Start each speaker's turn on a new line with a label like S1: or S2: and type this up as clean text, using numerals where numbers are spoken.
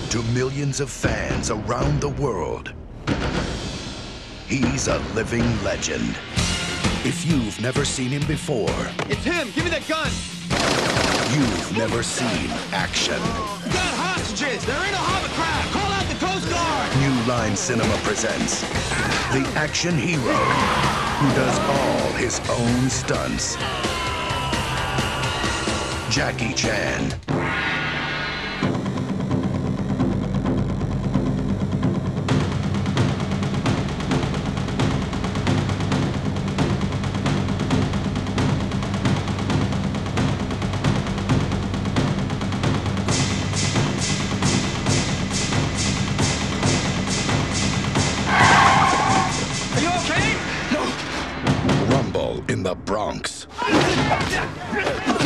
S1: to millions of fans around the world. He's a living legend. If you've never seen him before...
S2: It's him! Give me that gun!
S1: You've never seen action.
S2: We got hostages! They're in a hovercraft! Call out the Coast Guard!
S1: New Line Cinema presents the action hero who does all his own stunts. Jackie Chan. In the Bronx.